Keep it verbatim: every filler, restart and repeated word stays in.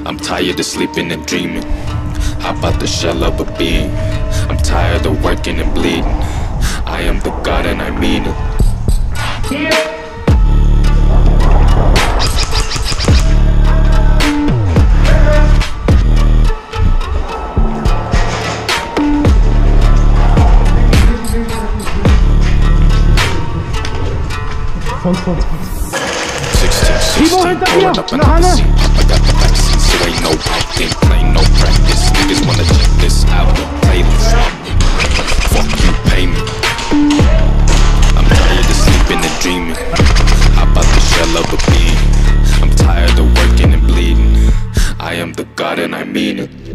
I'm tired of sleeping and dreaming. Hop out the shell of a being. I'm tired of working and bleeding. I am the God and I mean it. sixteen, sixteen, pulling up another scene. I got the vaccine, so ain't no acting, playing no practice. Niggas wanna check this out, the playlist. Fuck you, pay me. I'm tired of sleeping and dreaming. Hop out the shell of a being. I'm tired of working and bleeding. I am the God and I mean it.